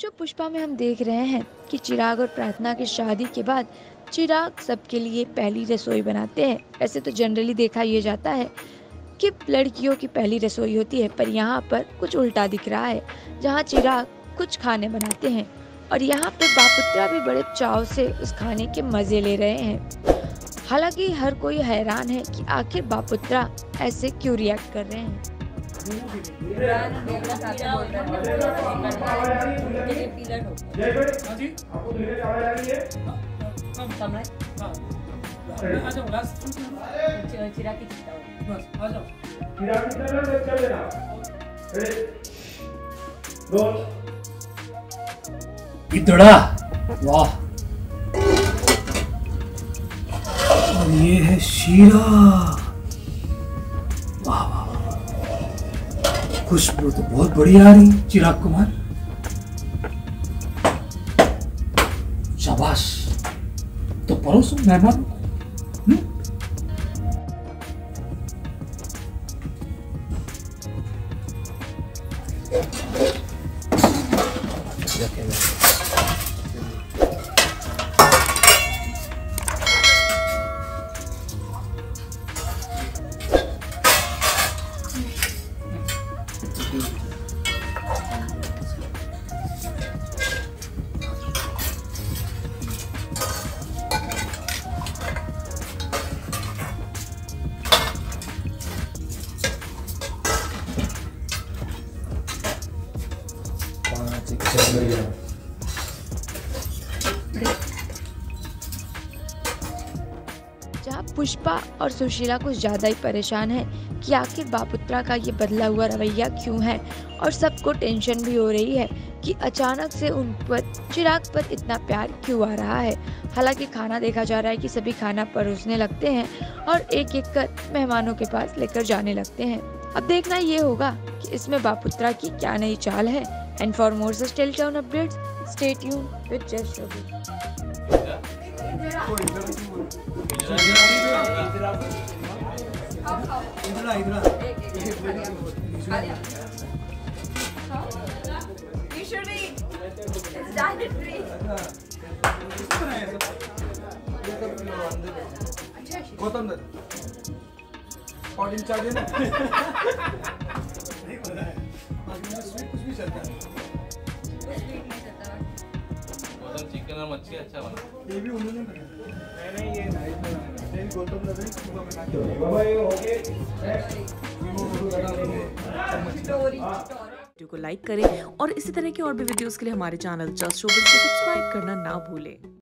Show Pushpa में हम देख रहे हैं कि चिराग और प्रार्थना की शादी के बाद चिराग सबके लिए पहली रसोई बनाते हैं। ऐसे तो जनरली देखा ये जाता है कि लड़कियों की पहली रसोई होती है, पर यहाँ पर कुछ उल्टा दिख रहा है, जहाँ चिराग कुछ खाने बनाते हैं और यहाँ पे बापुत्रा भी बड़े चाव से उस खाने के मजे ले रहे हैं। हालांकि हर कोई हैरान है कि आखिर बापुत्रा ऐसे क्यों रिएक्ट कर रहे हैं। इतड़ा वाह। और ये है शीरा। वाह वाह, खुशबू तो बहुत बढ़िया आ रही चिराग कुमार। शाबाश, तो परोसो मेहमान। जहाँ पुष्पा और सुशीला कुछ ज्यादा ही परेशान है कि आखिर बापुत्रा का ये बदला हुआ रवैया क्यों है, और सबको टेंशन भी हो रही है कि अचानक से उन पर चिराग पर इतना प्यार क्यों आ रहा है। हालांकि खाना देखा जा रहा है कि सभी खाना परोसने लगते हैं और एक एक कर मेहमानों के पास लेकर जाने लगते हैं। अब देखना ये होगा कि इसमें बापुत्रा की क्या नई चाल है। And for more such Teletown updates, stay tuned with just showbiz. You should eat. It's diet free. Gautam और इंचार्ज है ना। नहीं पता है, कुछ भी चलता है। चिकन और मच्छी अच्छा बना। ये भी उन्होंने बनाया। नहीं ये नाइट गौतम लगा सुबह बना के। बाबा ये हो गए। वीडियो को लाइक करें और इसी तरह के और भी वीडियोस के लिए हमारे चैनल जस्ट शोबिज को सब्सक्राइब करना ना भूलें।